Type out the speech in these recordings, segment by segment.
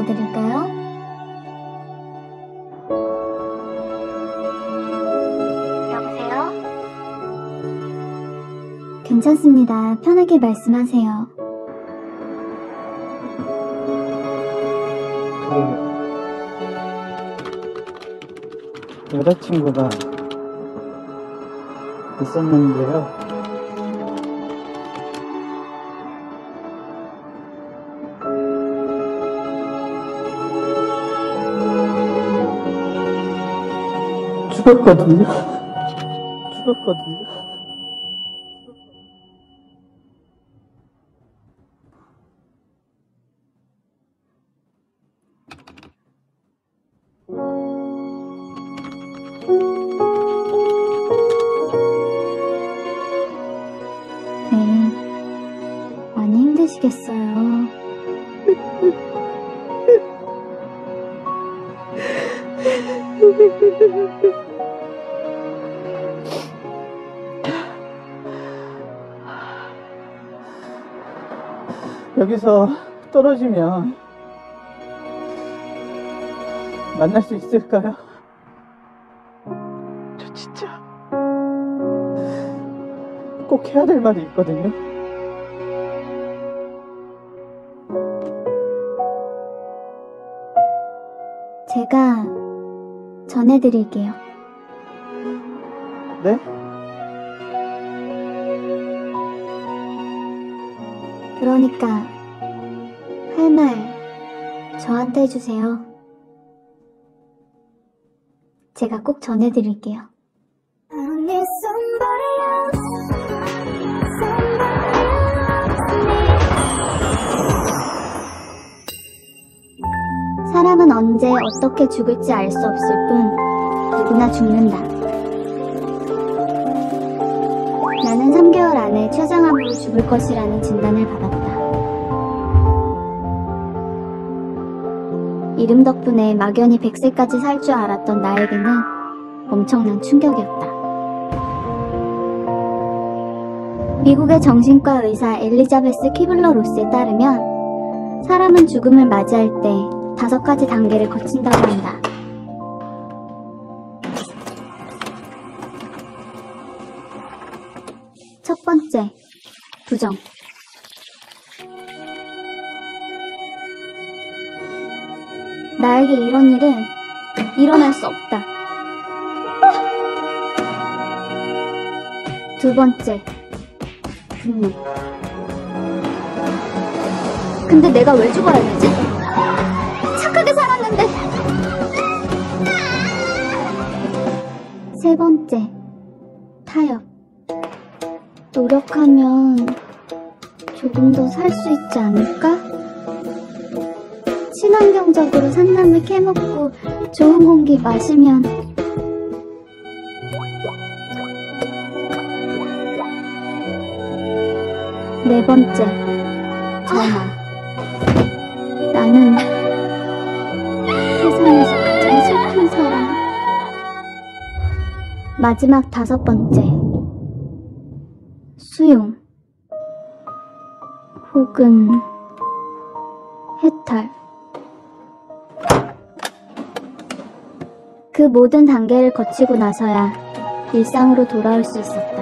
도와드릴까요? 여보세요? 괜찮습니다. 편하게 말씀하세요. 여자친구가 있었는데요. 죽었거든요. 네, 많이 힘드시겠어요. 여기서 떨어지면 만날 수 있을까요? 저 진짜 꼭 해야 될 말이 있거든요. 제가 전해드릴게요. 네? 그러니까 할 말 저한테 해주세요. 제가 꼭 전해드릴게요. 사람은 언제 어떻게 죽을지 알 수 없을 뿐 누구나 죽는다. 나는 3개월 안에 췌장암으로 죽을 것이라는 진단을 받았다. 이름 덕분에 막연히 100세까지 살 줄 알았던 나에게는 엄청난 충격이었다. 미국의 정신과 의사 엘리자베스 키블러 로스에 따르면 사람은 죽음을 맞이할 때 5가지 단계를 거친다고 한다. 첫 번째, 부정. 나에게 이런 일은 일어날 수 없다. 두 번째, 분노. 근데 내가 왜 죽어야 되지? 착하게 살았는데. 세 번째, 타협. 노력하면 조금 더 살 수 있지 않을까? 친환경적으로 산나물 캐먹고 좋은 공기 마시면. 네 번째, 전화. 나는 세상에서 가장 슬픈 사람. 마지막 5번째, 수용 혹은 해탈. 그 모든 단계를 거치고 나서야 일상으로 돌아올 수 있었다.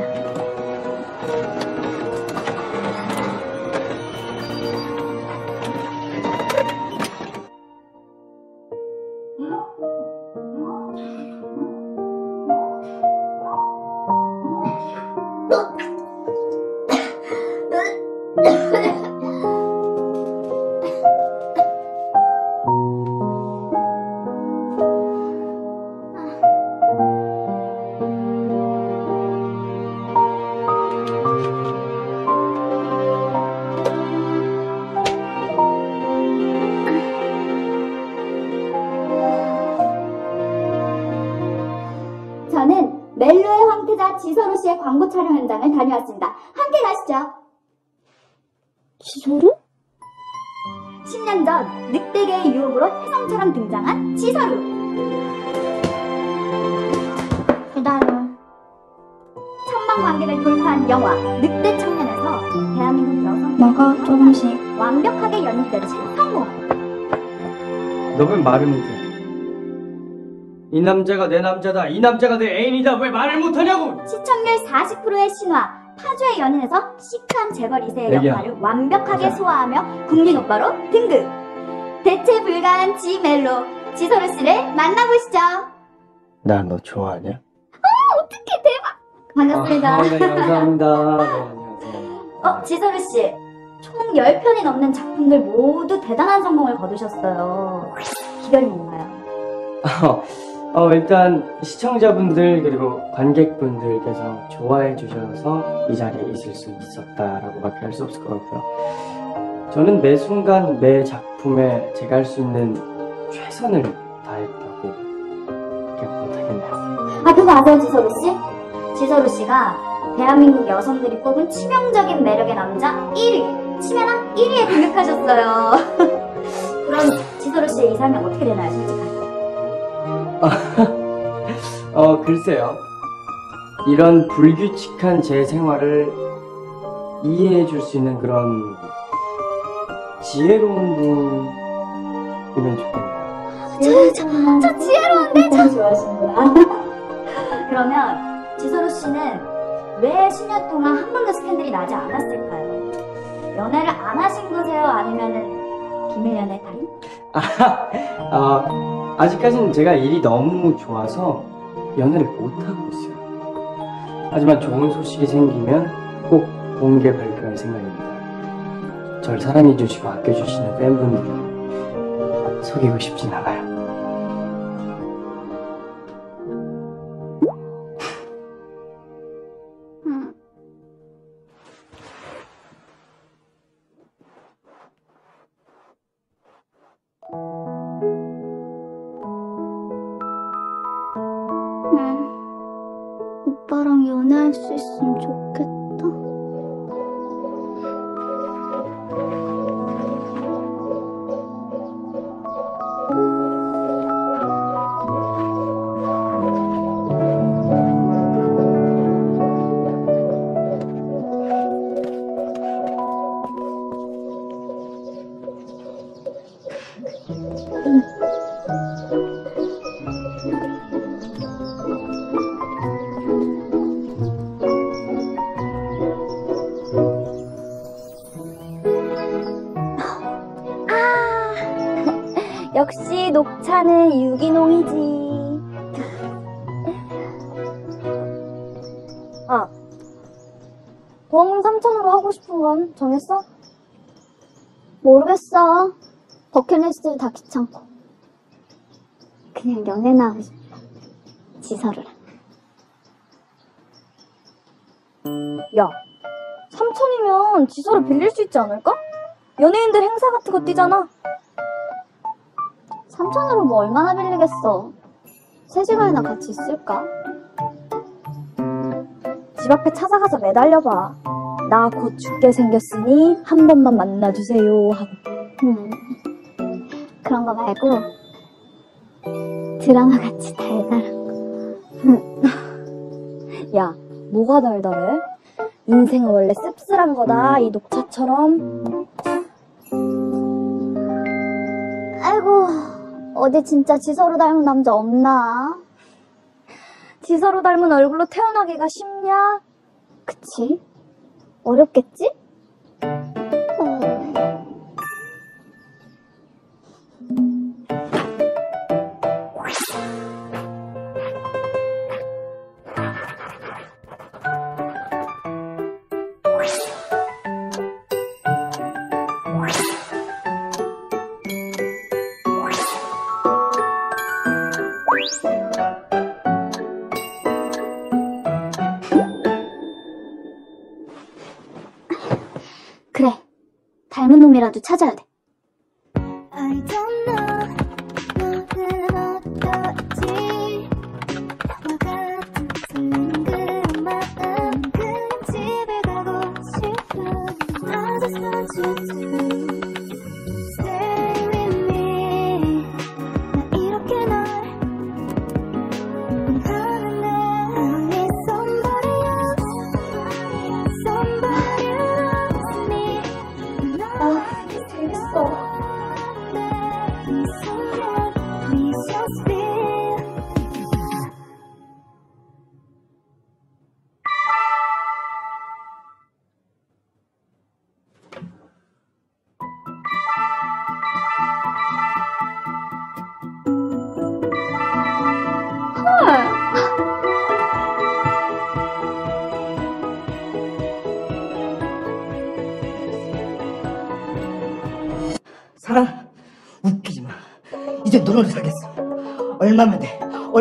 저는 멜로의 황태자 지서로 씨의 광고 촬영 현장을 다녀왔습니다. 함께 가시죠. 지서루? 10년 전 늑대계의 유혹으로 혜성처럼 등장한 지서루. 기다려. 천만 관객을 돌파한 영화 늑대 청년에서 대한민국 여성 먹어 조금씩. 완벽하게 연기되신 성우. 너 왜 말을 못해? 이 남자가 내 남자다. 이 남자가 내 애인이다. 왜 말을 못하냐고! 시청률 40%의 신화 파주의 연인에서 시크한 재벌 2세의 애기야. 역할을 완벽하게 자. 소화하며 국민 오빠로 등극. 대체 불가한 지멜로 지소루 씨를 만나보시죠. 나 너 좋아하냐? 어떡해, 대박. 반갑습니다. 네, 감사합니다. 네, 안녕하세요. 지소루 씨, 총 10편이 넘는 작품들 모두 대단한 성공을 거두셨어요. 비결이 뭔가요? 일단 시청자분들 그리고 관객분들께서 좋아해 주셔서 이 자리에 있을 수 있었다라고밖에 할 수 없을 것 같고요. 저는 매 순간 매 작품에 제가 할 수 있는 최선을 다했다고 그렇게 못하겠네요. 그거 아세요, 지소루 씨? 지소루 씨가 대한민국 여성들이 꼽은 치명적인 매력의 남자 1위, 치매남 1위에 등극하셨어요. 그럼 지소루 씨의 이 삶이 어떻게 되나요, 솔직하게? 글쎄요. 이런 불규칙한 제 생활을 이해해 줄 수 있는 그런 지혜로운 분이면 좋겠네요. 저 지혜로운데 참 좋아하시는구나. 그러면 지소루 씨는 왜 10년 동안 한 번도 스캔들이 나지 않았을까요? 연애를 안 하신 거세요? 아니면은 비밀 연애 달인? 아직까지는 제가 일이 너무 좋아서 연애를 못하고 있어요. 하지만 좋은 소식이 생기면 꼭 공개 발표할 생각입니다. 절 사랑해주시고 아껴주시는 팬분들 속이고 싶진 않아요. 오빠랑 연애할 수 있으면 좋겠다. 역시 녹차는 유기농이지. 돈 3,000으로 하고 싶은 건 정했어? 모르겠어. 버킷리스트 다 귀찮고. 그냥 연애나 하고 싶어. 지서루랑. 야, 3,000이면 지서를 빌릴 수 있지 않을까? 연예인들 행사 같은 거 뛰잖아. 3,000으로 뭐 얼마나 빌리겠어. 3시간이나 같이 있을까? 집 앞에 찾아가서 매달려봐. 나 곧 죽게 생겼으니 한 번만 만나주세요 하고. 그런 거 말고 드라마 같이 달달한 거. 야, 뭐가 달달해? 인생은 원래 씁쓸한 거다, 이 녹차처럼. 아이고, 어디 진짜 지서로 닮은 남자 없나? 지서로 닮은 얼굴로 태어나기가 쉽냐? 그치? 어렵겠지? 그래, 닮은 놈이라도 찾아야 돼. I don't know, 너는 어떠지? 나와 같은 둥그런 마음, 그냥 집에 가고 싶어. I just want you to stay with me. 나 이렇게 널 원하는데 I need somebody else, somebody loves me. 재밌어. 돈을 살겠어. 얼마면 돼?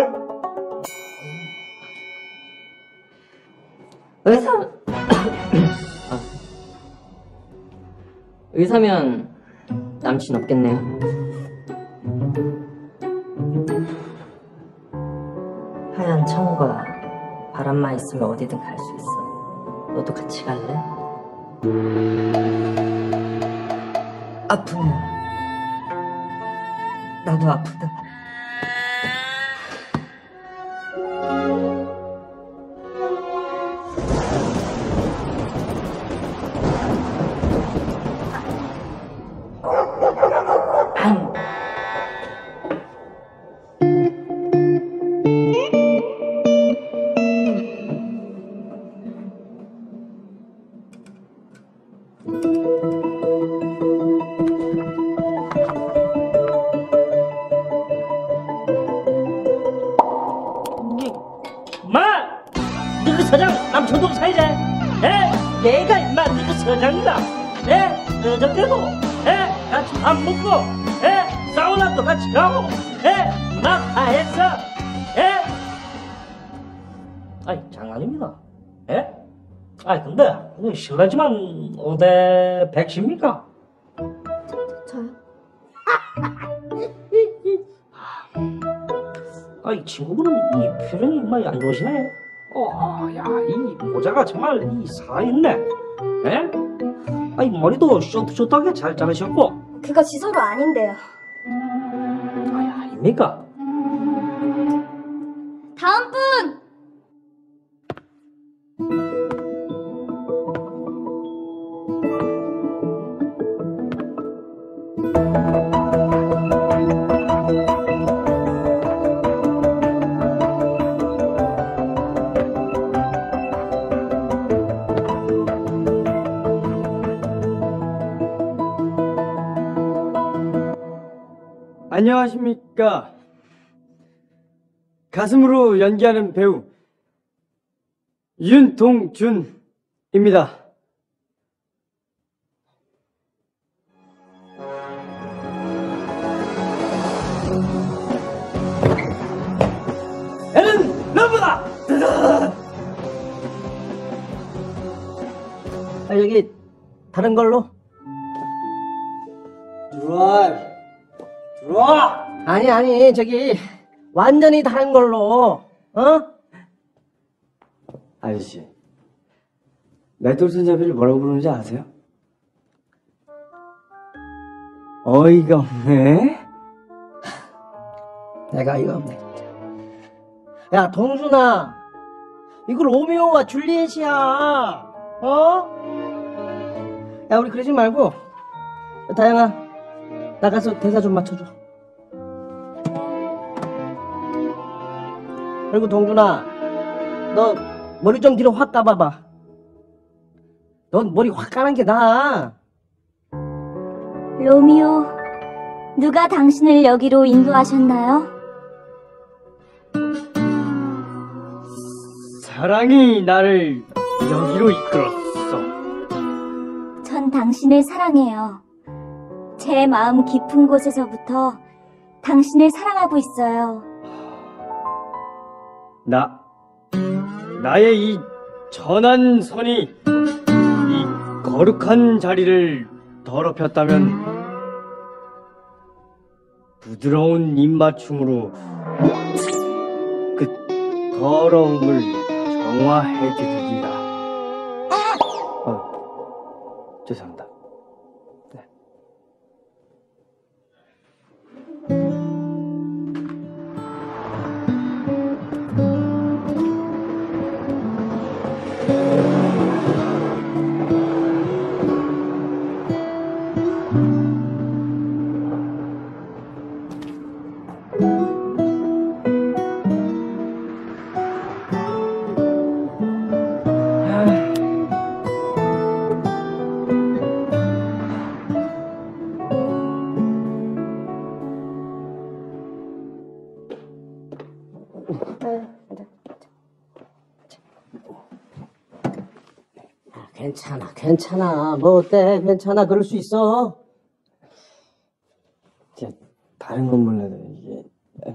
의사면 남친 없겠네요. 하얀 천과 바람만 있으면 어디든 갈 수 있어. 너도 같이 갈래? 아프면 나도 아프다. 마! 너그 서장 남천동 사이래? 에? 내가 임마 너그 서장이다. 에? 어저께도 에? 같이 밥 먹고 에? 사우나도 같이 가고 에? 나 다 했어. 에? 아니 장난입니다. 에? 아니 근데 실례지만 5대 100입니까? 저요? 아이 친구분은 이 표정이 정말 안 좋으시네. 야, 이 모자가 정말 이 살아있네. 에? 아이 머리도 쇼트쇼트하게 잘 자르셨고. 그거 지서로 아닌데요. 아닙니까? 다음 분! 안녕하십니까. 가슴으로 연기하는 배우 윤동준입니다. 애는 너보다. 여기 다른 걸로? 들어와. 아니 저기 완전히 다른 걸로. 아저씨, 맷돌 손잡이를 뭐라고 부르는지 아세요? 어이가 없네. 내가 이거 없네. 야 동준아, 이거 로미오와 줄리엣이야. 야 우리 그러지 말고 다영아 나가서 대사 좀 맞춰줘. 그리고 동준아, 너 머리 좀 뒤로 확 감아봐. 넌 머리 확 까는 게 나아. 로미오, 누가 당신을 여기로 인도하셨나요? 사랑이 나를 여기로 이끌었어. 전 당신을 사랑해요. 제 마음 깊은 곳에서부터 당신을 사랑하고 있어요. 나의 이 전한 손이 이 거룩한 자리를 더럽혔다면 부드러운 입맞춤으로 그 더러움을 정화해드리리라. 죄송합니다. 네. 괜찮아. 뭐 어때? 괜찮아. 그럴 수 있어. 다른 건 몰라도 이게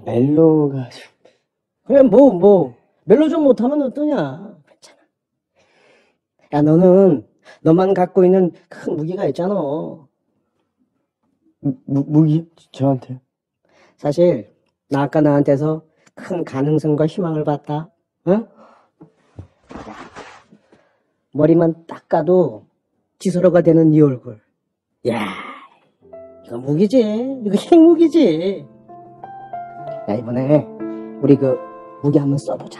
멜로가 좀... 그래, 멜로 좀 못하면 어떠냐? 괜찮아. 야, 너만 갖고 있는 큰 무기가 있잖아. 무기? 저한테? 사실, 나 아까 나한테서 큰 가능성과 희망을 봤다. 응? 머리만 닦아도 지소로가 되는 네 얼굴. 야, 이거 무기지. 이거 핵무기지. 야, 이번에 우리 그 무기 한번 써보자.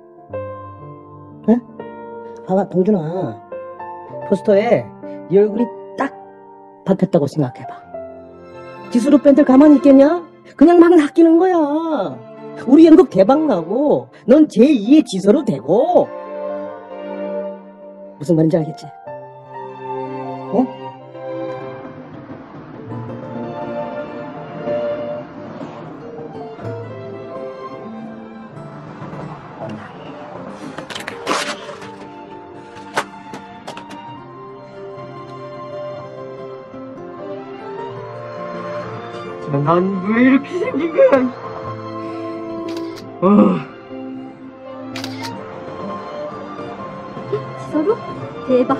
응? 봐봐, 동준아. 포스터에 네 얼굴이 딱 박혔다고 생각해봐. 지수로 밴드 가만히 있겠냐? 그냥 막 낚이는 거야. 우리 연극 대박 나고 넌 제2의 지서로 되고. 무슨 말인지 알겠지? 어? 난 왜 이렇게 생긴 거야? 지서로? 대박.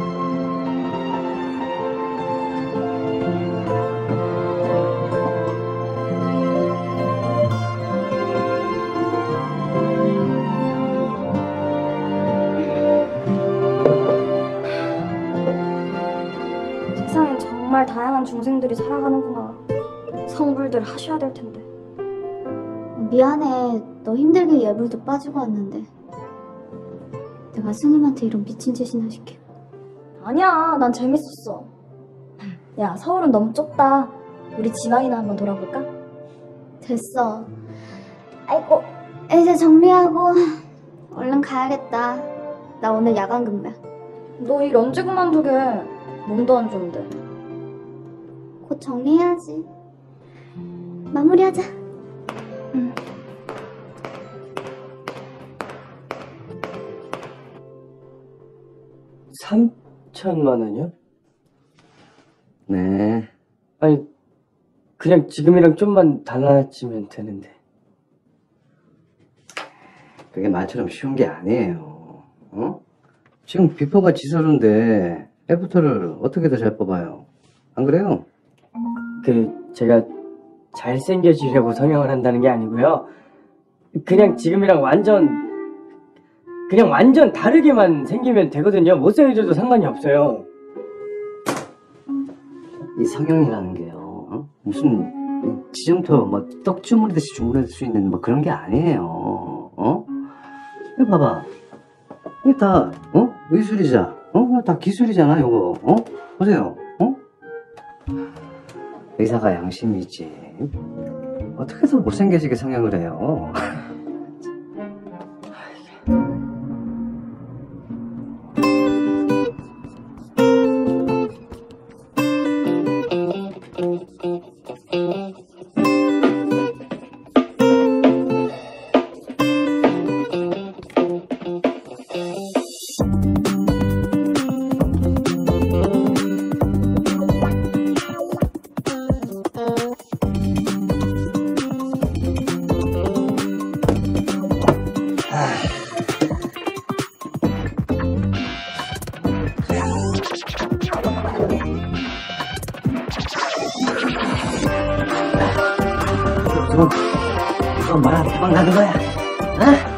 세상엔 정말 다양한 중생들이 살아가는구나. 성불들 하셔야 될 텐데. 미안해. 너 힘들게 예불도 빠지고 왔는데. 내가 스님한테 이런 미친 짓이나 시켜. 아니야, 난 재밌었어. 야, 서울은 너무 좁다. 우리 지방이나 한번 돌아볼까? 됐어. 아이고, 이제 정리하고 얼른 가야겠다. 나 오늘 야간 근무야. 너 일 언제 그만두게? 몸도 안 좋은데. 곧 정리해야지. 마무리하자. 3천만 원이요? 네. 아니, 그냥 지금이랑 좀만 달라지면 되는데. 그게 말처럼 쉬운 게 아니에요. 어? 지금 비포가 지서로인데 애프터를 어떻게 더 잘 뽑아요? 안 그래요? 제가 잘생겨지려고 성형을 한다는 게 아니고요. 그냥 지금이랑 완전 다르게만 생기면 되거든요. 못생겨져도 상관이 없어요. 이 성형이라는 게요. 어? 무슨 지점토 뭐 떡주머니듯이 주문할 수 있는 뭐 그런 게 아니에요. 어? 이거 봐봐. 이게 다 의술이자 다 기술이잖아 요거. 보세요. 의사가 양심이 있지. 어떻게 더 못생겨지게 성형을 해요? 이건 말하면 대박 나는 거야. 어?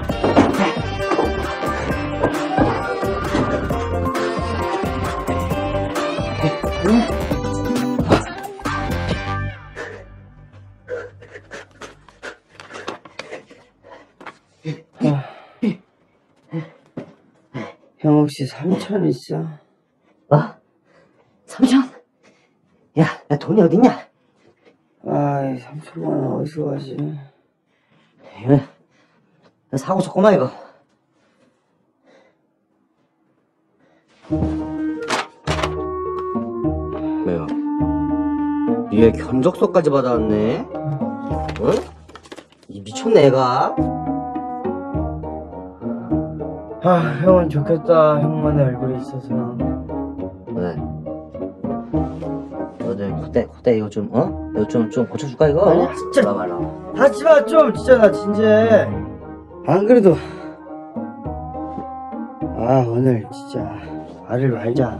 형 혹시 3천 있어? 뭐? 3천? 야, 돈이 어딨냐? 아이, 3천만 원 어디서 가지? 이거 사고 쳤구만 이거. 왜요? 얘 견적서까지 받아왔네? 응? 이 미쳤네 애가. 형은 좋겠다. 형만의 얼굴이 있어서. 왜? 너네 그때 이거 좀 이거 좀 고쳐줄까 이거? 아니야, 진짜. 말라. 하지마 좀 진짜 나 진짜 안 그래도 오늘 진짜 말을 말자.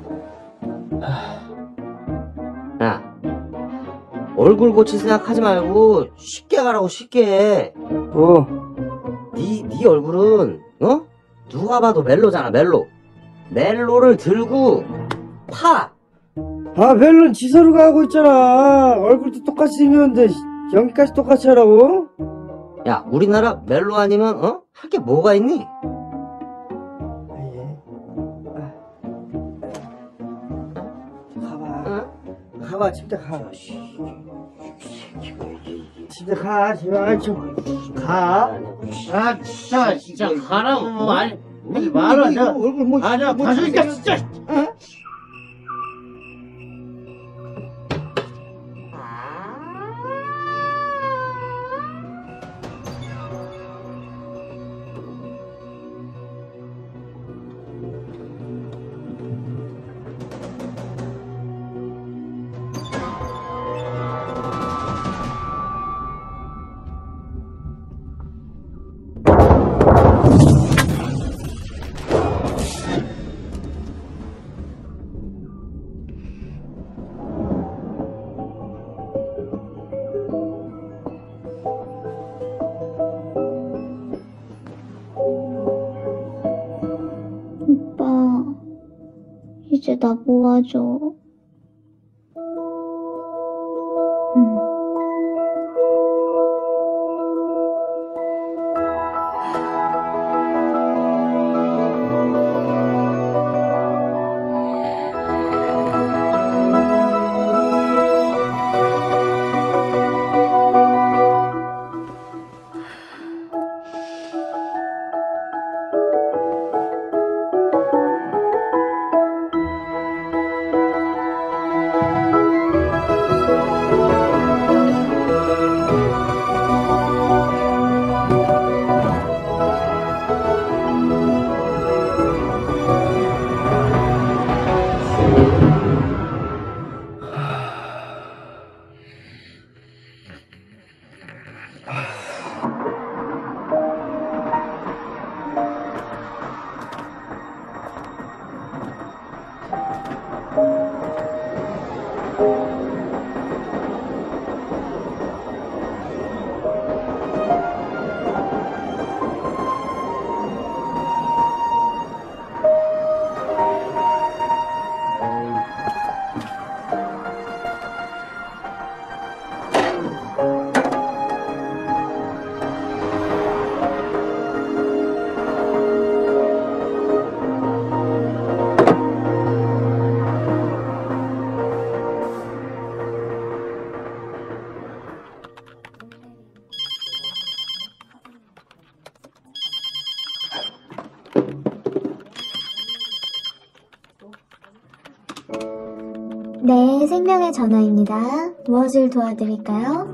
야, 얼굴 고칠 생각하지 말고 쉽게 가라고 쉽게. 네 얼굴은 누가 봐도 멜로잖아 멜로. 멜로를 들고 파. 멜론 지서루가 하고 있잖아. 얼굴도 똑같이 생겼는데 연기까지 똑같이 하라고? 야, 우리나라 멜로 아니면 할 게 뭐가 있니? 가봐 진짜 가. 진짜 가 제발 좀 가. 진짜 가라고. 아니, 말아. 내가 얼굴 뭐 아니야, 봐주니까 진짜. 오빠, 이제 나 모아줘. 네, 생명의 전화입니다. 무엇을 도와드릴까요?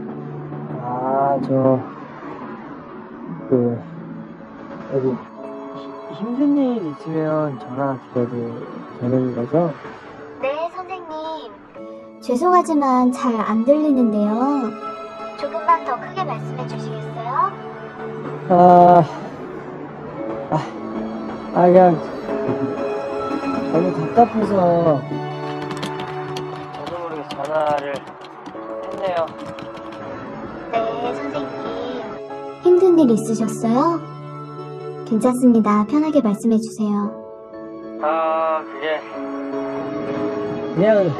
여기 힘든 일 있으면 전화 드려도 되는 거죠? 네, 선생님. 죄송하지만 잘 안 들리는데요. 조금만 더 크게 말씀해 주시겠어요? 그냥 너무 답답해서 저도 모르게 전화를 했네요. 네, 선생님. 힘든 일 있으셨어요? 괜찮습니다. 편하게 말씀해 주세요. 그게 그냥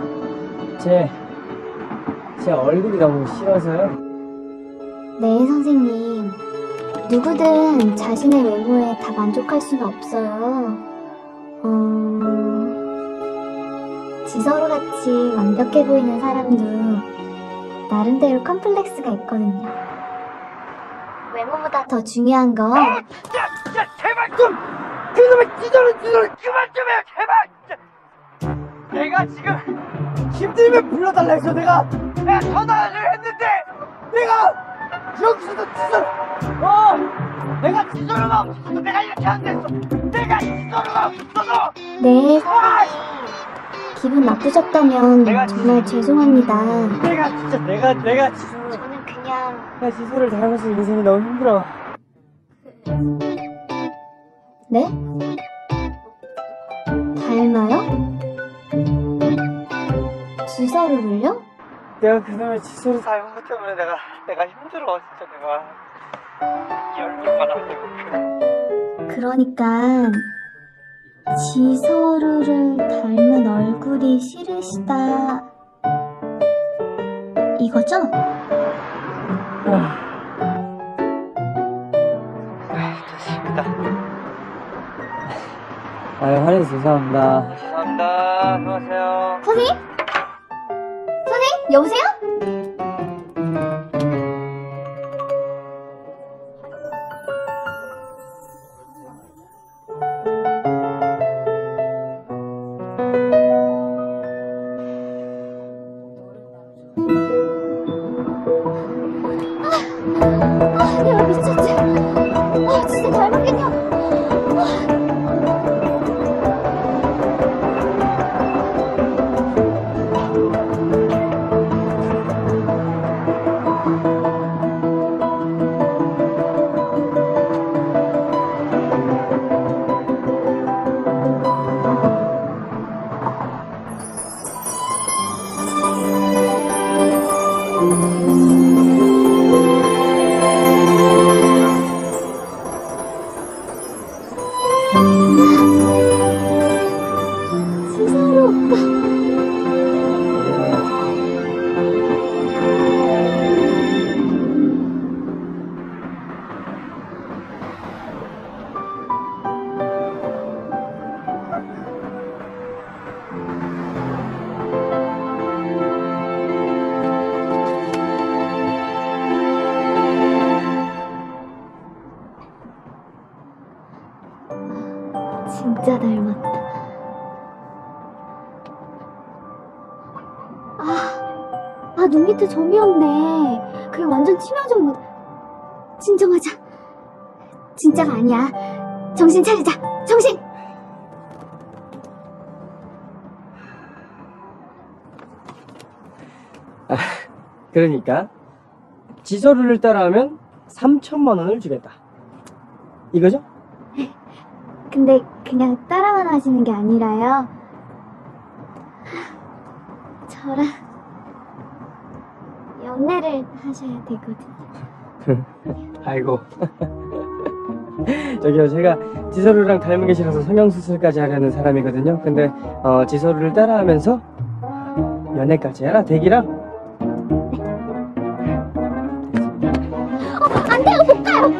제 얼굴이 너무 싫어서요. 네, 선생님. 누구든 자신의 외모에 다 만족할 수는 없어요. 지서로같이 완벽해 보이는 사람도 나름대로 컴플렉스가 있거든요. 외모보다 더 중요한 건 진짜 제발 좀 그놈의 지저를 그만 좀 해요 제발. 내가 지금 힘들면 불러달라 해서 내가 전화를 했는데 내가 여기서도 내가 지저로가 없어서 내가 이렇게 안 됐어. 내가 지저로가 없어서. 네, 선생님. 기분 나쁘셨다면 정말 죄송합니다. 내가 진짜 저는 그냥 나 지소를 닮아서 인생이 너무 힘들어. 네? 닮아요? 지서를요? 내가 그놈의 지소를 닮은 것 때문에 내가 힘들어. 진짜 내가 열불 받아가지고. 그러니까 지서루를 닮은 얼굴이 싫으시다 이거죠? 됐습니다. 아유, 화내서 죄송합니다. 죄송합니다. 수고하세요. 선생님? 선생님? 여보세요? 내가 미쳤지? 진짜 닮았겠냐? 지서루 오빠. 진짜 닮았다. 눈 밑에 점이었네. 그게 완전 치명적인 거다. 진정하자. 진짜가 아니야. 정신 차리자. 정신! 그러니까 지소를 따라하면 3천만 원을 주겠다. 이거죠? 근데 그냥 따라만 하시는 게 아니라요. 저랑 연애를 하셔야 되거든요. 아이고. 저기요, 제가 지소루랑 닮은 게 싫어서 성형수술까지 하려는 사람이거든요. 근데 지소루를 따라하면서 연애까지 해라, 대기랑. 안 돼요, 못 가요!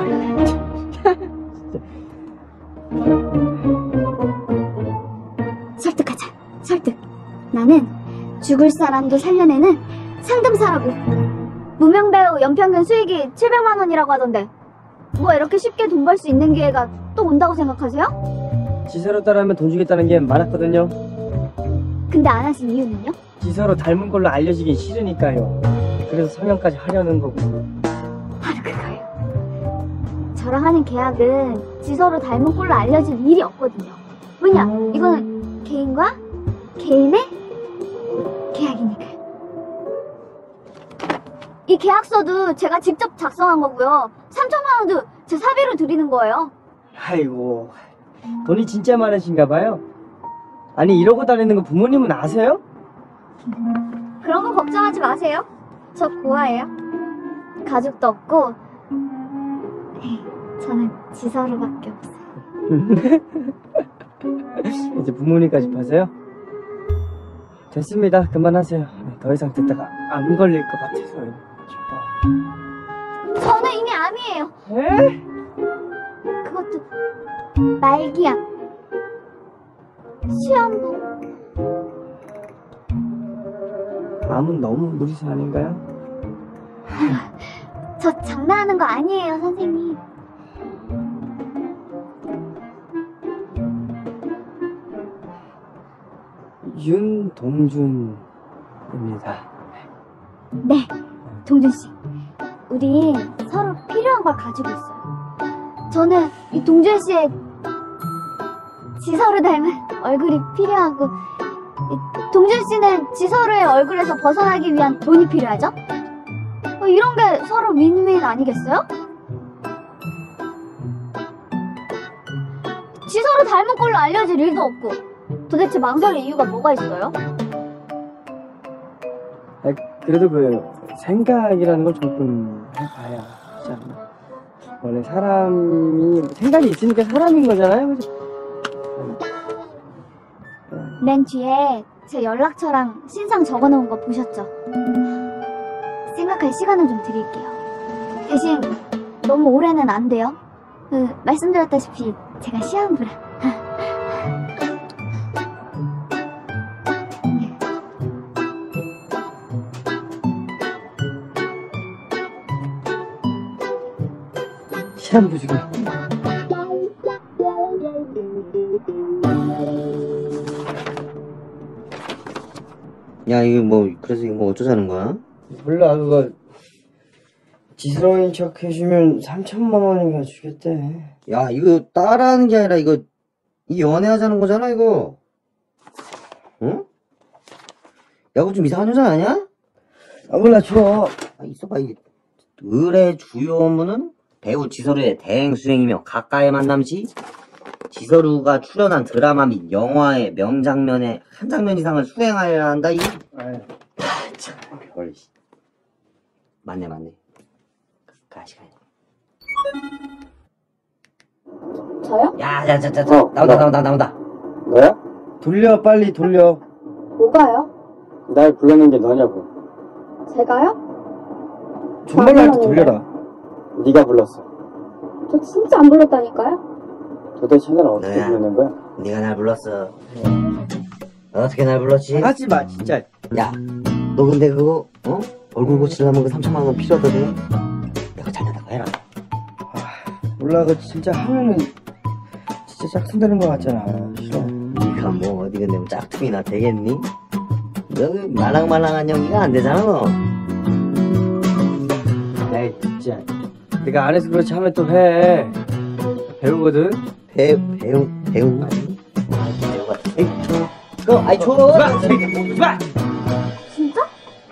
설득하자, 설득. 나는 죽을 사람도 살려내는 상담사라고. 무명배우 연평균 수익이 700만 원이라고 하던데 뭐 이렇게 쉽게 돈 벌 수 있는 기회가 또 온다고 생각하세요? 지소루 따라하면 돈 주겠다는 게 많았거든요. 근데 안 하신 이유는요? 지소루 닮은 걸로 알려지긴 싫으니까요. 그래서 성형까지 하려는 거고. 바로 그거예요. 저랑 하는 계약은 지서로 닮은 꼴로 알려질 일이 없거든요. 왜냐? 이거는 개인과 개인의 계약이니까요. 이 계약서도 제가 직접 작성한 거고요. 3천만 원도 제 사비로 드리는 거예요. 아이고, 돈이 진짜 많으신가 봐요. 아니, 이러고 다니는 거 부모님은 아세요? 그런 거 걱정하지 마세요. 저 고아예요. 가족도 없고 저는 지서로밖에 없어요. 이제 부모님까지 파세요? 됐습니다. 그만하세요. 더 이상 듣다가 안 걸릴 것 같아서. 저는 이미 암이에요. 에? 그것도 말기암. 시한부. 암은 너무 무리수 아닌가요? 저 장난하는 거 아니에요, 선생님. 윤동준입니다. 네, 동준씨. 우리 서로 필요한 걸 가지고 있어요. 저는 이 동준씨의 지서를 닮은 얼굴이 필요하고, 동준씨는 지서루의 얼굴에서 벗어나기 위한 돈이 필요하죠? 이런 게 서로 윈윈 아니겠어요? 지서를 닮은 걸로 알려질 일도 없고 도대체 망설일 이유가 뭐가 있어요? 그래도 그 생각이라는 걸 조금 해봐야 하지 않나. 원래 사람이 생각이 있으니까 사람인 거잖아요, 그죠? 맨 뒤에 제 연락처랑 신상 적어놓은 거 보셨죠? 생각할 시간을 좀 드릴게요. 대신 너무 오래는 안 돼요. 말씀드렸다시피 제가 시한부라. 시한부 지금. 야, 이거 뭐, 그래서 이거 뭐 어쩌자는 거야? 몰라, 그거 지스러인 척 해주면 3천만 원인가 주겠대. 야, 이거 따라하는 게 아니라 이거 이 연애하자는 거잖아, 이거. 응? 야, 그거 좀 이상한 여자 아니야? 아, 몰라, 줘. 아, 있어봐. 이 의뢰 주요 업무는 배우 지서루의 대행 수행이며 가까이 만남시 지서루가 출연한 드라마 및 영화의 명장면의 한 장면 이상을 수행하여야 한다. 이 참, 별. 맞네. 가 시간. 저요? 야, 나온다. 뭐야? 돌려, 빨리 돌려. 뭐가요? 날 불렀는 게 너냐고. 제가요? 정말로 할 때 돌려라. 네가 불렀어. 저 진짜 안 불렀다니까요? 도대체 날 어떻게 너야. 부르는 거야? 네가 날 불렀어. 어떻게 날 불렀지? 하지 마, 진짜. 야, 너 근데 그거 얼굴 고치려면 그 3천만 원 필요하거든. 내가 잘난다고 해라. 몰라, 그거 진짜 하면은 진짜 짝퉁되는 거 같잖아. 싫어. 네가 뭐 어디 근데 뭐 짝퉁이나 되겠니? 너 그 말랑말랑한 연기가 안 되잖아 너. 에이, 진짜. 내가 안 해서 그렇지 하면 또 해. 배우거든. 배우 아니? 배우가. 에이, 그거 아이 줘. 마! 진짜?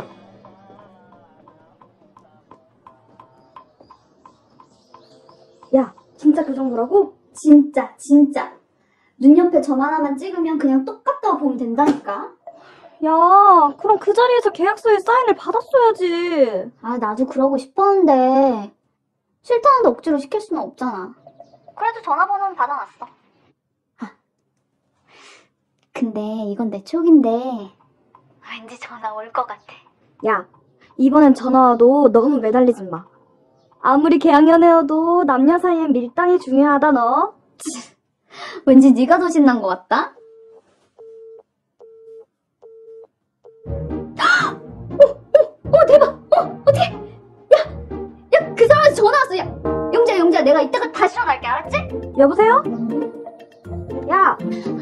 야, 진짜 그 정도라고? 진짜. 눈 옆에 점 하나만 찍으면 그냥 똑같다고 보면 된다니까? 야, 그럼 그 자리에서 계약서에 사인을 받았어야지. 아, 나도 그러고 싶었는데 싫다는데 억지로 시킬 수는 없잖아. 그래도 전화번호는 받아놨어. 아, 근데 이건 내 촉인데 왠지 전화 올 것 같아. 야, 이번엔 전화 와도 너무 매달리지 마. 아무리 계약연애여도 남녀 사이엔 밀당이 중요하다 너. 왠지 네가 더 신난 것 같다? 대박! 어떡해! 야, 그 사람한테 전화 왔어! 야, 용지야, 내가 이따가 다시 전화할게, 알았지? 여보세요? 야,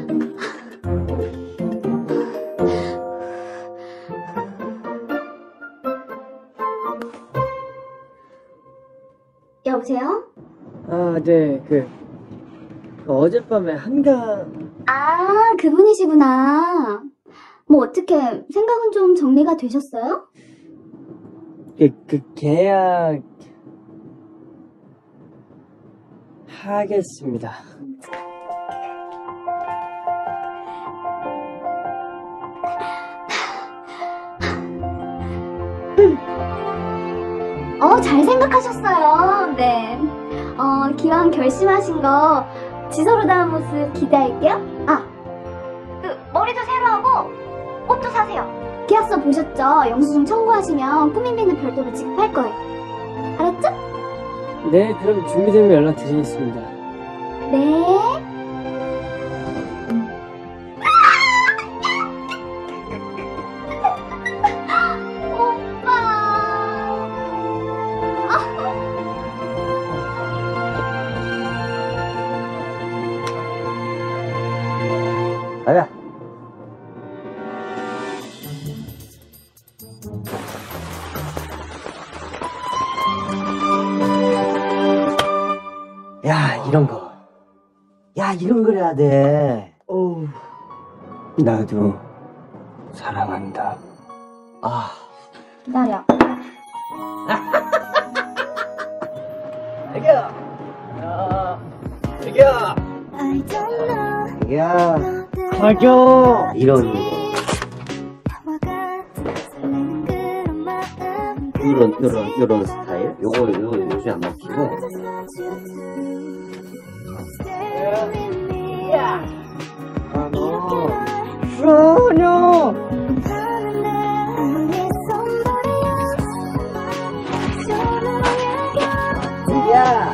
여보세요? 아, 네, 그 어젯밤에 아, 그분이시구나. 뭐 어떻게 생각은 좀 정리가 되셨어요? 그 계약 하겠습니다. 잘 생각하셨어요. 네. 기왕 결심하신 거 지서로 다운 모습 기대할게요. 아, 머리도 새로 하고 옷도 사세요. 계약서 보셨죠? 영수증 청구하시면 꾸민비는 별도로 지급할 거예요. 알았죠? 네, 그럼 준비되면 연락드리겠습니다. 네. 가자. 야, 이런 거. 야, 이런 걸 해야 돼. 나도 사랑한다. 아, 기다려. 애기야! 애기야! 애기야! 가져! 이런 이런 스타일? 요거 요즘 안 먹히고. 전혀! 애기야!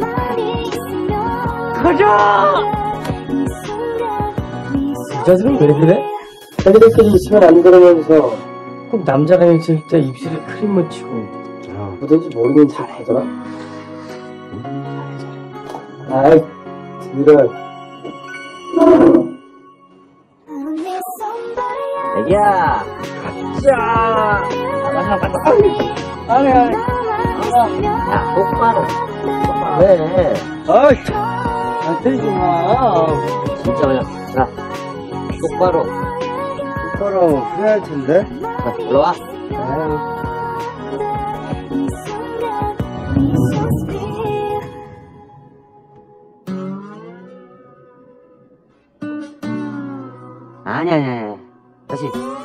가져! 여자들은 왜 그래? 자기들끼리 있으면 안 그러면서 꼭 남자랑 있을 때 입술에 크림 묻히고 뭐든지 모르는 척 하더라? 아이, 들어. 애기야! 자! 아니. 야, 똑바로. 왜? 아이, 안 때리지 마. 진짜 그냥, 자, 똑바로. 똑바로 후회할 텐데. 자, 일로 와. 아니. 다시.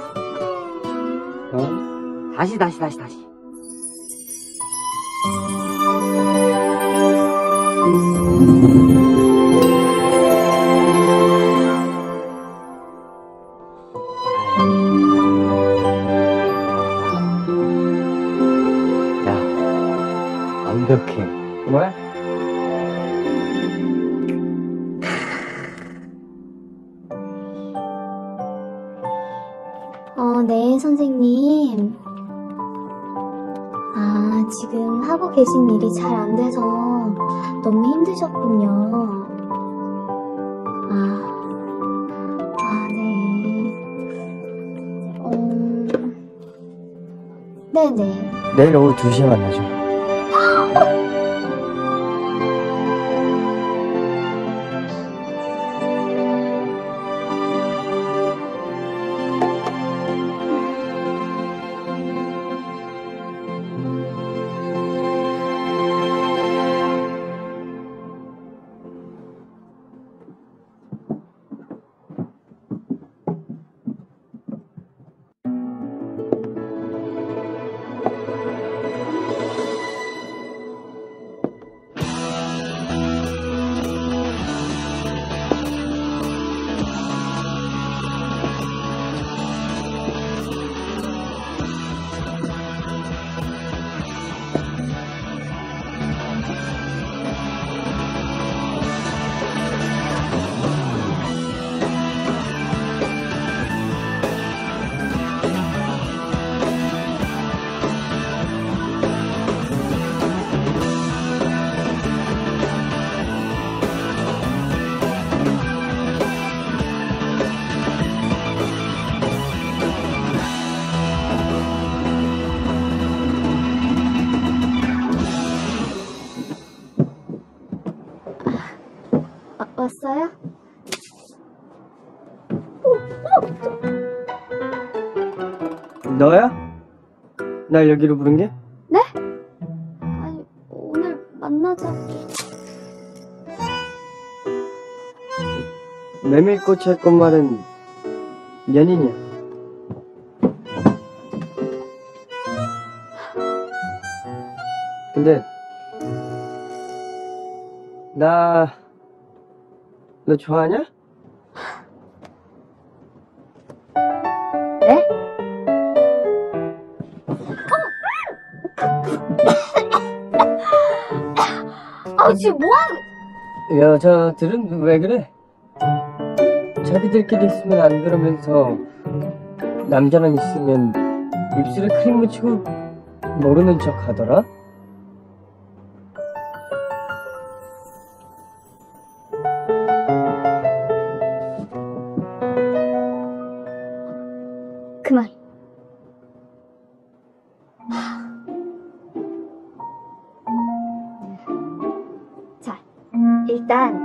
다시. 야, 완벽해. 정말? 네, 선생님. 지금 하고 계신 일이 잘 안 돼서 너무 힘드셨군요. 네. 네네. 내일 오후 2시에 만나죠. 왔어요? 너야? 날 여기로 부른 게? 네? 아니, 오늘 만나자. 메밀꽃의 꽃말은 연인이야. 근데 너 좋아하냐? 네? 지금 뭐하는... 여자들은 왜 그래? 자기들끼리 있으면 안 그러면서 남자랑 있으면 입술에 크림 묻히고 모르는 척 하더라? 그만. 자, 일단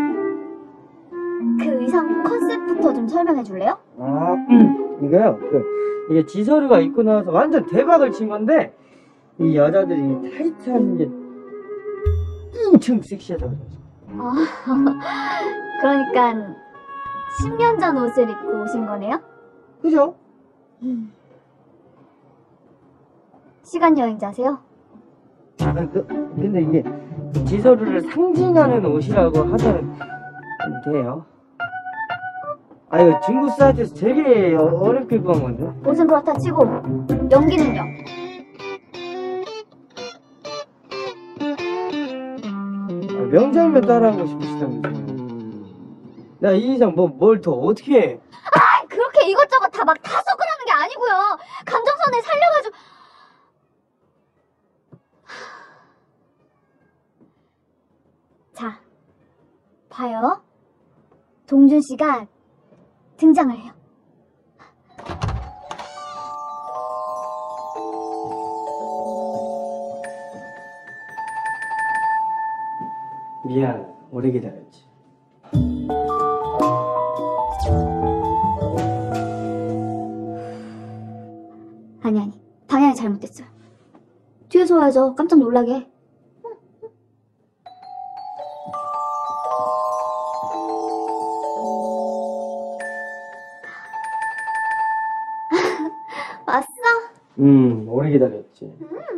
그 의상 컨셉부터 좀 설명해 줄래요? 이거요? 이게 지서류가 입고 나와서 완전 대박을 친 건데, 이 여자들이 타이트한 게 엄청 섹시하다고 그러죠. 그러니까 10년 전 옷을 입고 오신 거네요? 그죠? 시간 여행자세요? 근데 이게 지소를 상징하는 옷이라고 하면 돼요. 아, 이거 중국 사이트에서 되게 어렵게 구한 건데. 옷은 그렇다 치고 연기는요? 명장면 따라하고 싶으시다면서요. 나 이 이상 뭘 더 어떻게 해? 그렇게 이것저것 다 막 타석을 하는 게 아니고요. 감정선을 살려가지고. 자, 봐요. 동준 씨가 등장을 해요. 미안, 오래 기다렸지. 아니, 방향이 잘못됐어요. 뒤에서 와야죠. 깜짝 놀라게. 왔어? 오래 기다렸지.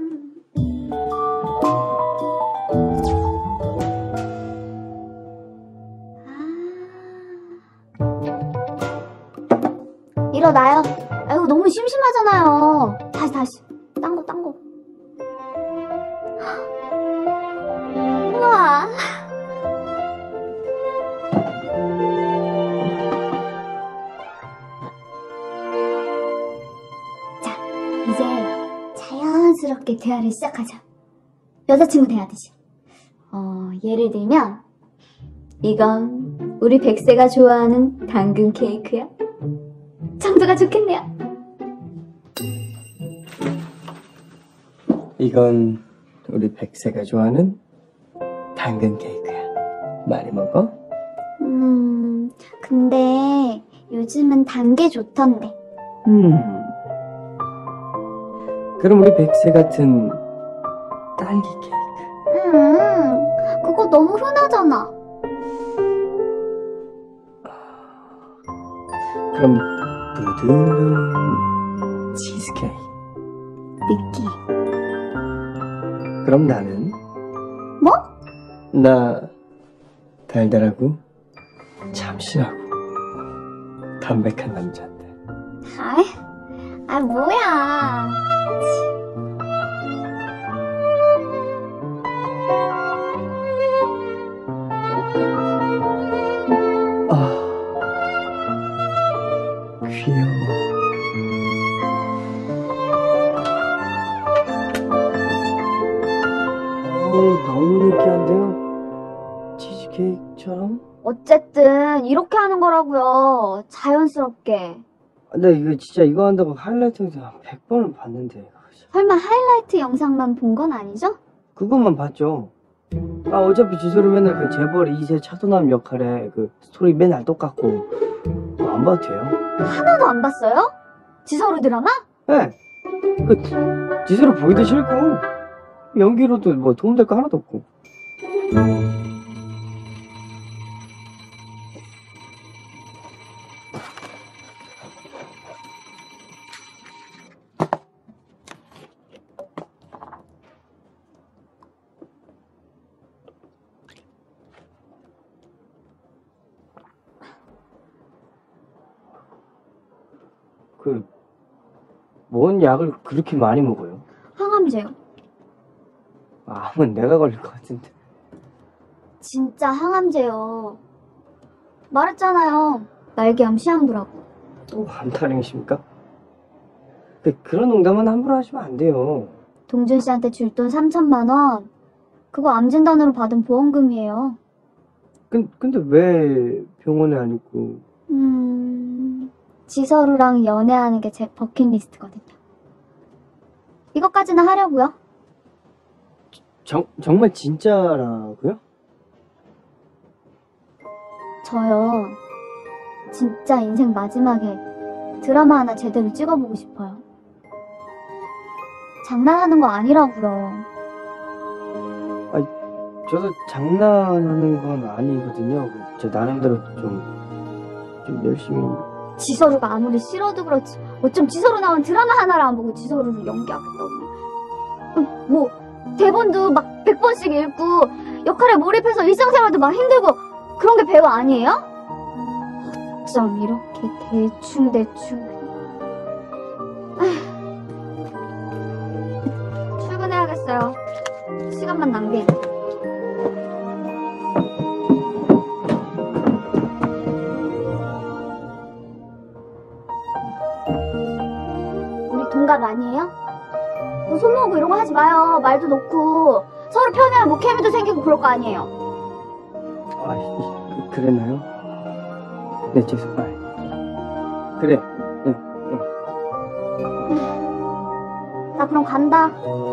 일어나요. 아이고, 너무 심심하잖아요. 다시. 딴 거. 우와. 자, 이제 자연스럽게 대화를 시작하자. 여자친구 대하듯이. 예를 들면, 이건 우리 백세가 좋아하는 당근 케이크야. 정도가 좋겠네요. 이건 우리 백세가 좋아하는 당근 케이크야. 많이 먹어? 근데 요즘은 단 게 좋던데. 그럼 우리 백세 같은 딸기 케이크. 그거 너무 흔하잖아. 그럼 부드러운 치즈케이크. 느끼. 그럼 나는? 뭐? 나 달달하고 참신하고 담백한 남자인데. 뭐야. 귀여워. 너무 느끼한데요? 치즈케이크처럼? 어쨌든 이렇게 하는 거라고요. 자연스럽게. 근데 이거 진짜 이거 한다고 하이라이트에서 100번은 봤는데. 설마 하이라이트 영상만 본 건 아니죠? 그것만 봤죠. 어차피 지소를 맨날 그 재벌 2세 차도남 역할에 그 스토리 맨날 똑같고 안 봐도 돼요. 하나도 안 봤어요? 지서로 드라마? 네. 그 지소를 보기도 싫고 연기로도 뭐 도움될 거 하나도 없고. 뭔 약을 그렇게 많이 먹어요? 항암제요. 암은 내가 걸릴 것 같은데. 진짜 항암제요. 말했잖아요. 날개암 시한부라고. 또 암타령이십니까? 그런 농담은 함부로 하시면 안 돼요. 동준 씨한테 줄 돈 3천만 원. 그거 암 진단으로 받은 보험금이에요. 근데 왜 병원에 안 있고? 지서루랑 연애하는 게 제 버킷리스트거든요. 이것까지는 하려고요. 정말 진짜라고요? 저요. 진짜 인생 마지막에 드라마 하나 제대로 찍어보고 싶어요. 장난하는 거 아니라고요. 저도 장난하는 건 아니거든요. 제 나름대로 좀 열심히. 지서루가 아무리 싫어도 그렇지 어쩜 지서루 나온 드라마 하나를 안 보고 지서루를 연기하겠다고. 뭐 대본도 막 100번씩 읽고 역할에 몰입해서 일상생활도 막 힘들고 그런 게 배우 아니에요? 어쩜 이렇게 대충 출근해야겠어요. 시간만 낭비해. 우리 동갑 아니에요? 뭐 손 모으고 이런 거 하지 마요. 말도 놓고 서로 편애하면 뭐 케미도 생기고 그럴 거 아니에요. 그랬나요? 네, 죄송해요. 그래. 나 그럼 간다.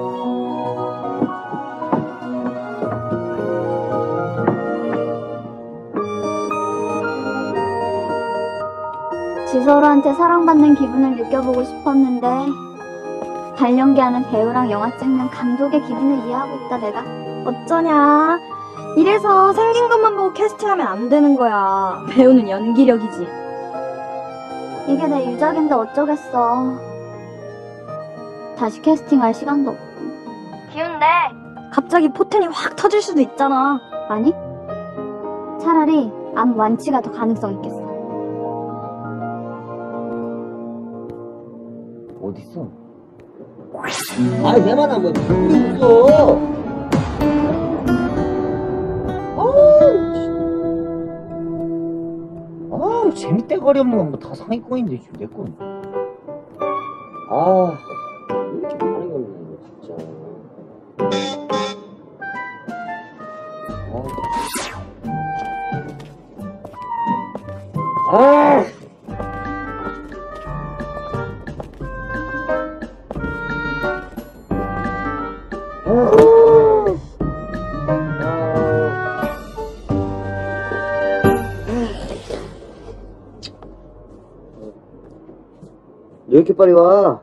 지서루한테 사랑받는 기분을 느껴보고 싶었는데 발연기하는 배우랑 영화 찍는 감독의 기분을 이해하고 있다 내가. 어쩌냐. 이래서 생긴 것만 보고 캐스팅하면 안 되는 거야. 배우는 연기력이지. 이게 내 유작인데 어쩌겠어. 다시 캐스팅할 시간도 없고. 기운데 갑자기 포텐이 확 터질 수도 있잖아. 아니? 차라리 암 완치가 더 가능성 있겠어. 어딨어? 아, 내만 뭐 있어. 재밌대거리 없는 건 뭐 다 상위권인데 지금 내 건. 아, 왜 이렇게 많이 걸리냐 이거 진짜. 아. 왜 이렇게 빨리 와?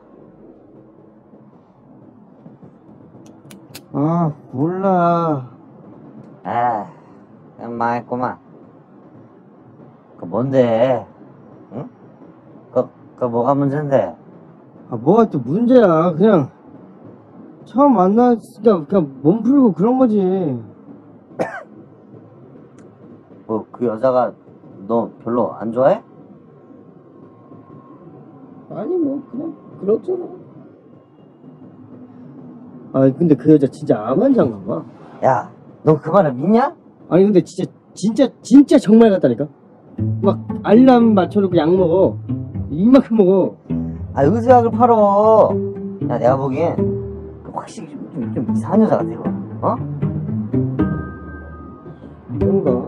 아, 몰라. 그냥 망했구만. 그 뭔데? 응? 그 뭐가 문제인데? 뭐가 또 문제야. 그냥 처음 만났으니까 그냥 몸 풀고 그런 거지. 뭐 그 여자가 너 별로 안 좋아해? 아니 뭐 그냥 그렇잖아. 근데 그 여자 진짜 암 환자인가 봐. 야, 너 그 말을 믿냐? 아니 근데 진짜 정말 같다니까. 막 알람 맞춰놓고 약 먹어. 이만큼 먹어. 의사약을 팔어. 야, 내가 보기엔 확실히 좀 이상한 여자 같아 이거. 어? 그런가?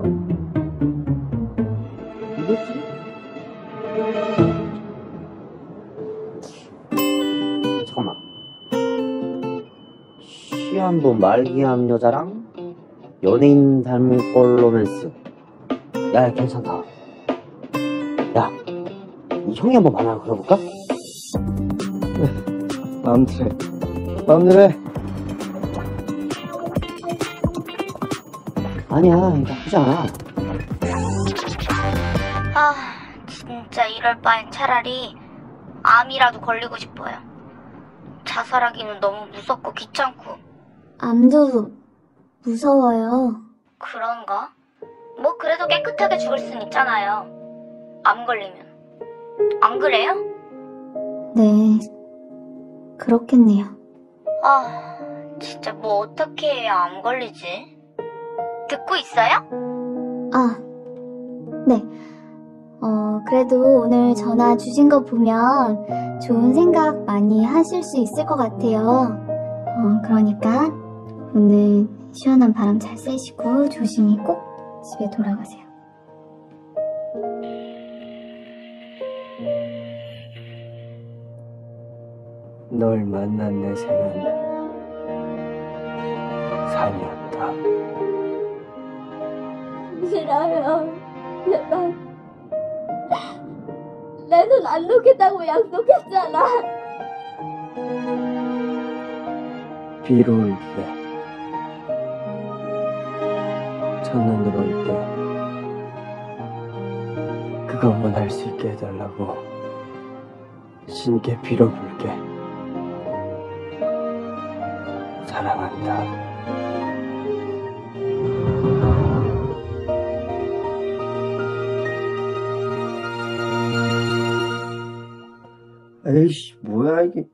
이거지? 잠깐만. 시한부 말기암 여자랑 연예인 닮은 꼴 로맨스. 야, 괜찮다. 야, 이 형이 한번 만나러 그려볼까? 마음대로 해. 아니야, 나쁘지 않아. 진짜 이럴 바엔 차라리 암이라도 걸리고 싶어요. 자살하기는 너무 무섭고 귀찮고. 암도 무서워요. 그런가? 뭐 그래도 깨끗하게 죽을 순 있잖아요. 암 걸리면. 안 그래요? 네, 그렇겠네요. 진짜 뭐 어떻게 해야 암 걸리지? 듣고 있어요? 네. 그래도 오늘 전화 주신 거 보면 좋은 생각 많이 하실 수 있을 것 같아요. 그러니까 오늘 시원한 바람 잘 쐬시고 조심히 꼭 집에 돌아가세요. 널 만난 내 생은 삶이었다. 싫어요. 제발. 내 손 안 놓겠다고 약속했잖아. 비로 올 때, 첫눈으로 올 때, 그것만 할 수 있게 해달라고 신께 빌어볼게. 사랑한다. 에이씨, 뭐야, 이게.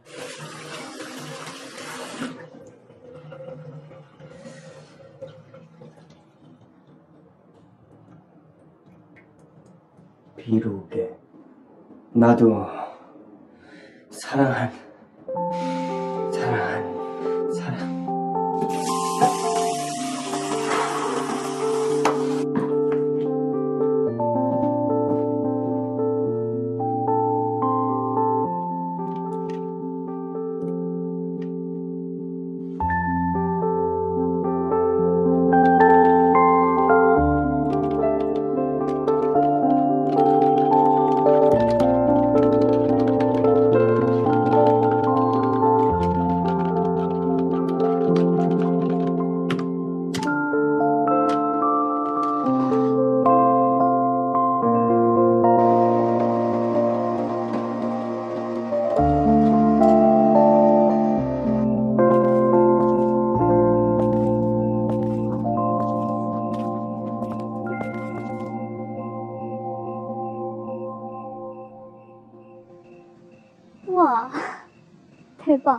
비로 오게. 나도 사랑. 우와, 대박.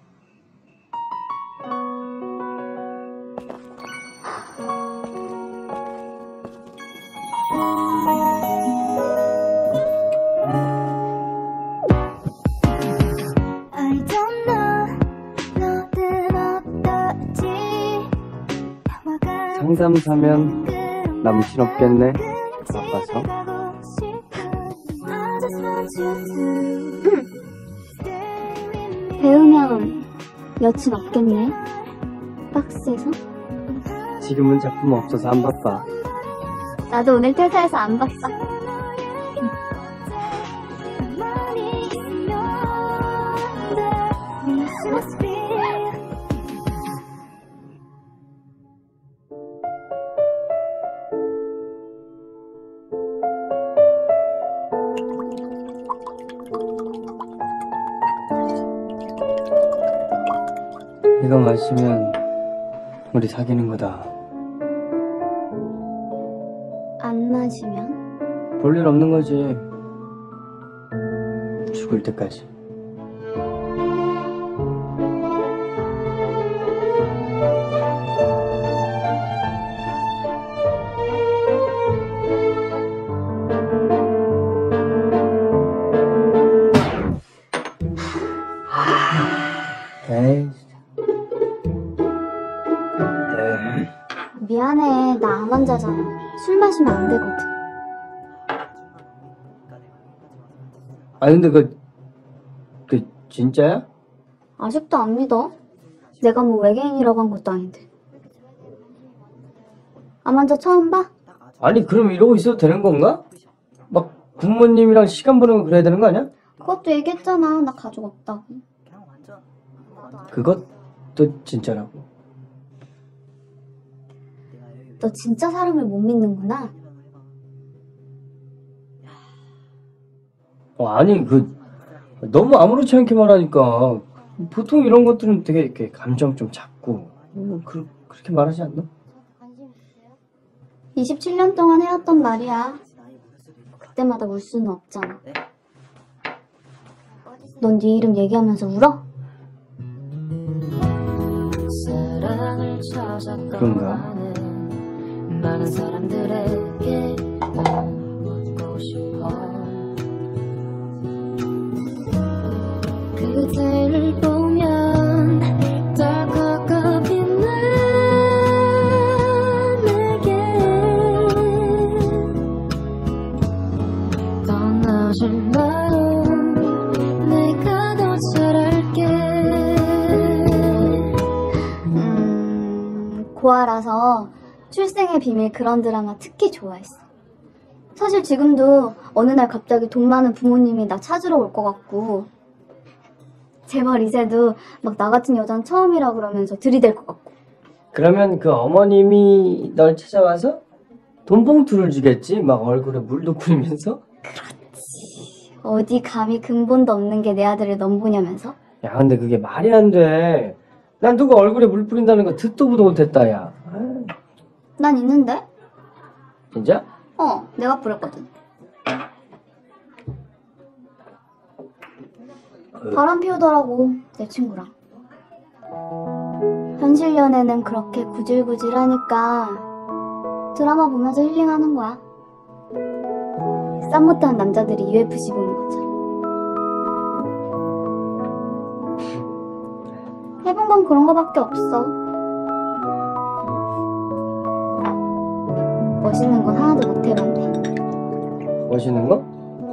상담사면 남친 없겠네. 바빠서. 배우면 여친 없겠네. 박스에서? 지금은 작품 없어서 안 바빠. 나도 오늘 퇴사해서 안 바빠. 이거 마시면 우리 사귀는 거다. 안 마시면? 볼 일 없는 거지. 죽을 때까지. 에이. 미안해, 나 암환자잖아. 술 마시면 안 되거든. 아 근데 그 진짜야? 아직도 안 믿어? 내가 뭐 외계인이라고 한 것도 아닌데. 암환자 처음 봐? 아니 그럼 이러고 있어도 되는 건가? 막 부모님이랑 시간 보내고 그래야 되는 거 아니야? 그것도 얘기했잖아. 나 가족 없다고. 그것도 진짜라고. 너 진짜 사람을 못 믿는구나. 아니 너무 아무렇지 않게 말하니까 보통 이런 것들은 되게 이렇게 감정 좀 잡고 그렇게 말하지 않나? 27년 동안 해왔던 말이야. 그때마다 울 수는 없잖아. 넌 네 이름 얘기하면서 울어? 그런가? 많은 사람들에게 묻고 싶어. 그대를 보면 덜컥 빛나 내게 떠나지 마요. 내가 더 잘할게. 고아라서 출생의 비밀 그런 드라마 특히 좋아했어. 사실 지금도 어느 날 갑자기 돈 많은 부모님이 나 찾으러 올 것 같고 제발 이제도 막 나 같은 여잔 처음이라 그러면서 들이댈 것 같고. 그러면 그 어머님이 널 찾아와서 돈봉투를 주겠지? 막 얼굴에 물도 뿌리면서? 어디 감히 근본도 없는 게 내 아들을 넘보냐면서? 야, 근데 그게 말이 안 돼. 난 누가 얼굴에 물 뿌린다는 거 듣도 보도 못했다, 야. 난 있는데? 진짜? 내가 뿌렸거든. 바람 피우더라고, 내 친구랑. 현실 연애는 그렇게 구질구질하니까 드라마 보면서 힐링하는 거야. 쌈 못하는 남자들이 UFC 보는 것처럼. 해본 건 그런 거밖에 없어. 멋있는 건 하나도 못 해봤네. 멋있는 거?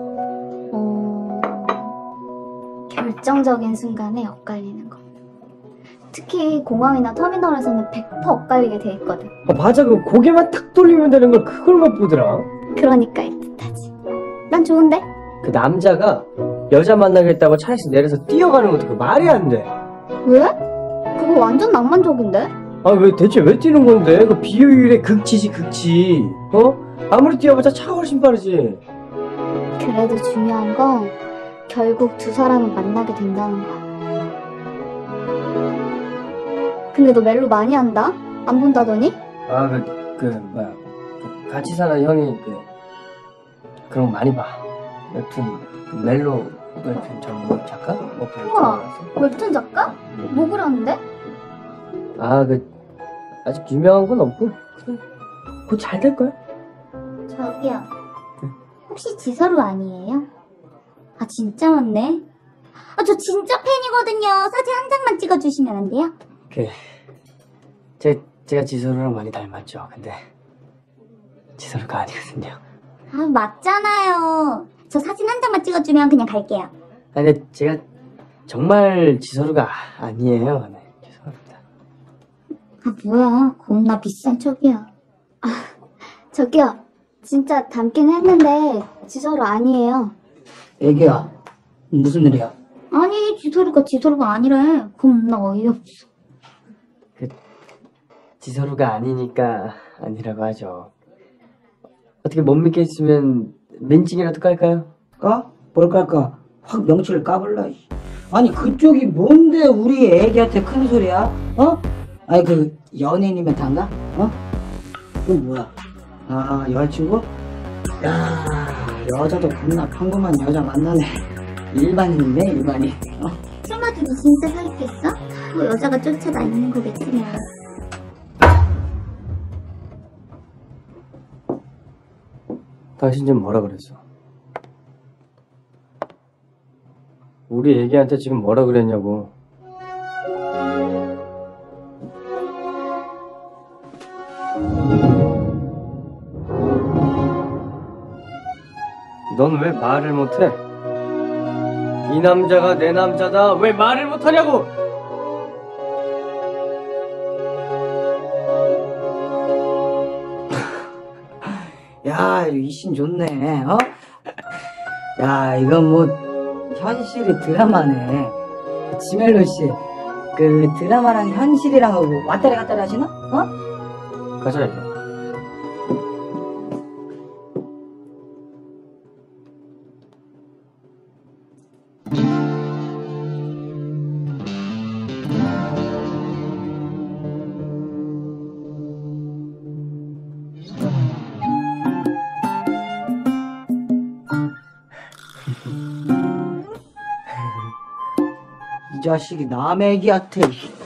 결정적인 순간에 엇갈리는 거. 특히 공항이나 터미널에서는 100% 엇갈리게 돼 있거든. 맞아. 그 고개만 탁 돌리면 되는 걸 그걸 못 보더라. 그러니까 애틋하지. 난 좋은데? 그 남자가 여자 만나겠다고 차에서 내려서 뛰어가는 것도 그 말이 안 돼. 왜? 그거 완전 낭만적인데? 아, 왜 대체 왜 뛰는 건데? 그 비효율의 극치지, 극치. 아무리 뛰어봤자 차가 훨씬 빠르지. 그래도 중요한 건 결국 두 사람은 만나게 된다는 거야. 근데 너 멜로 많이 한다? 안 본다더니? 아, 뭐야. 같이 사는 형이 그런 거 많이 봐. 웹툰, 멜로 웹툰 전문 작가? 우와, 웹툰 작가? 뭐 그러는데? 아직 유명한 건 없고, 곧 잘 될 거야. 저기요. 혹시 지서루 아니에요? 아, 진짜 많네. 저 진짜 팬이거든요. 사진 한 장만 찍어주시면 안 돼요? 제가 지서루랑 많이 닮았죠. 근데 지서루가 아니거든요. 아, 맞잖아요. 저 사진 한 장만 찍어주면 그냥 갈게요. 근데 제가 정말 지서루가 아니에요. 네, 죄송합니다. 아, 뭐야. 겁나 비싼 척이야. 저기요, 진짜 닮긴 했는데 지서로 아니에요. 애기야, 무슨 일이야? 아니, 지서루가 아니래. 겁나 어이없어. 지서루가 아니니까 아니라고 하죠. 어떻게 못 믿겠으면 민증이라도 깔까요? 까? 뭘 깔까? 확 명치를 까불라. 아니 그쪽이 뭔데 우리 애기한테 큰 소리야? 아니 그 연예인이면 단가? 그건 뭐야? 아 여자친구? 야 여자도 겁나 평범한 여자 만나네. 일반인이네 일반인. 설마 둘이 진짜 사귀겠어? 뭐 여자가 쫓아다니는 거겠지만. 당신 지금 뭐라 그랬어? 우리 애기한테 지금 뭐라 그랬냐고. 넌 왜 말을 못해? 이 남자가 내 남자다. 왜 말을 못하냐고! 야 이신 좋네. 야 이건 뭐 현실이 드라마네. 지멜로 씨, 그 드라마랑 현실이랑 왔다리 갔다리 하시나? 가자, 이제. 이 자식이 남의 애기한테.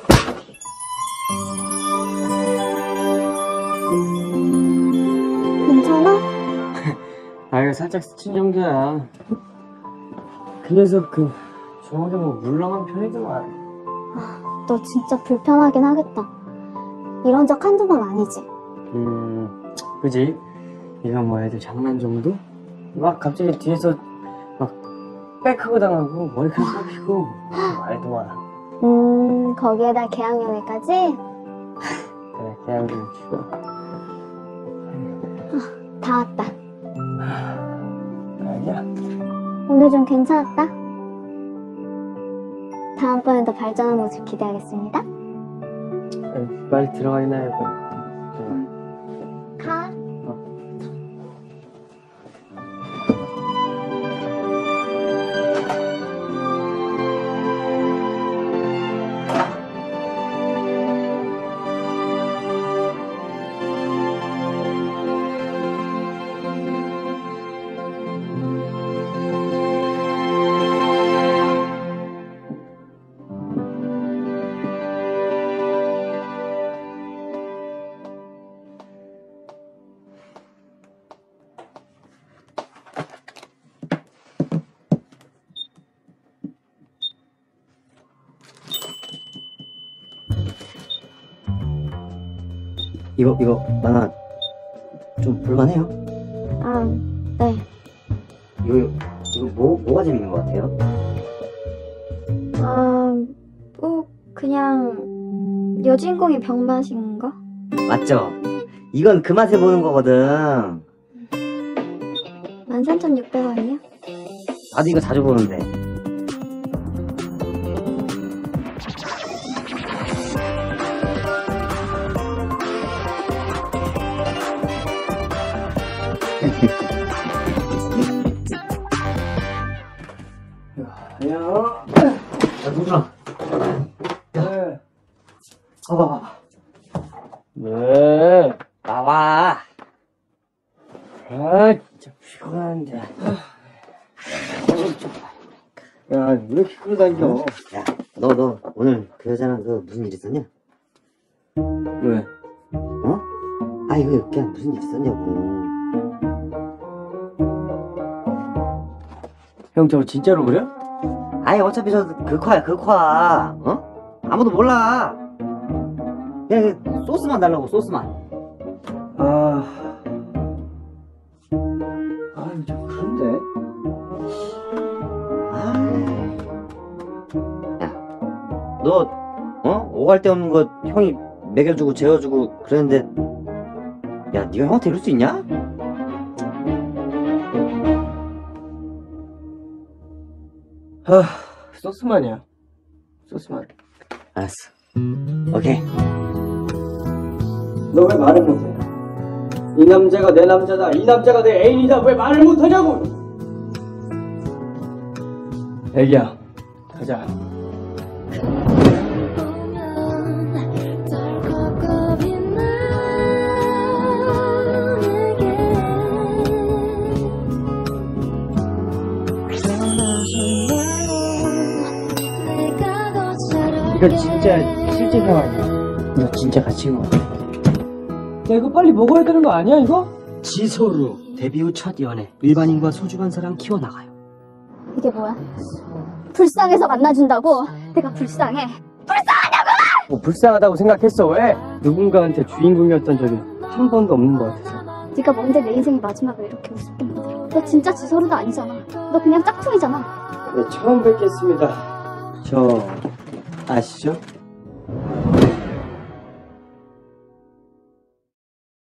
괜찮아? 이거 살짝 스친 정도야. 그 녀석 저녁에 뭐 물렁한 편이더만. 너 진짜 불편하긴 하겠다. 이런 적 한두 번 아니지? 그지? 이건 뭐 애들 장난 정도? 막 갑자기 뒤에서 막 백하고 당하고 머리카락 뽑히고 말도 마. 거기에다 개학연애까지? 그래, 그냥 좀 치고. 다 왔다. 아니야. 오늘 좀 괜찮았다? 다음에 다음번엔 더 발전한 모습 기대하겠습니다. 빨리 들어가긴 해요. 가. 이거 만화 좀 볼만해요? 아, 네. 이거 뭐가 재밌는 것 같아요? 뭐 그냥 여주인공이 병 마신 거? 맞죠? 이건 그 맛에 보는 거거든. 13,600원이요? 나도 이거 자주 보는데. 안녕. 누구랑? 네. 봐봐. 네. 나와. 아, 진짜 피곤한데. 야, 왜 이렇게 끌어당겨? 야, 너 오늘 그 여자랑 그 무슨 일 있었냐? 왜? 어? 아, 이거 그냥 무슨 일 있었냐고. 형, 저거 진짜로 그래? 아니, 어차피 저 극화야, 극화. 어? 아무도 몰라. 그냥 그 소스만 달라고, 소스만. 저 그런데? 야, 너, 오갈 데 없는 거 형이 먹여주고 재워주고 그랬는데, 야, 네가 형한테 이럴 수 있냐? 소스만이야. 소스만. 알았어. 오케이. 너 왜 말을 못해? 이 남자가 내 남자다. 이 남자가 내 애인이다. 왜 말을 못하냐고! 애기야, 가자. 이거 진짜 실제 상황이야. 너 진짜 갇힌 거 같아. 야, 이거 빨리 먹어야 되는 거 아니야, 이거? 지소루 데뷔 후 첫 연애. 일반인과 소중한 사람 키워나가요. 이게 뭐야? 불쌍해서 만나준다고? 내가 불쌍해. 뭐 불쌍하다고 생각했어, 왜? 누군가한테 주인공이었던 적이 한 번도 없는 것 같아서. 네가 뭔데 내 인생의 마지막을 이렇게 우습게 만들어? 너 진짜 지서루도 아니잖아. 너 그냥 짝퉁이잖아. 네, 처음 뵙겠습니다. 저 아시죠?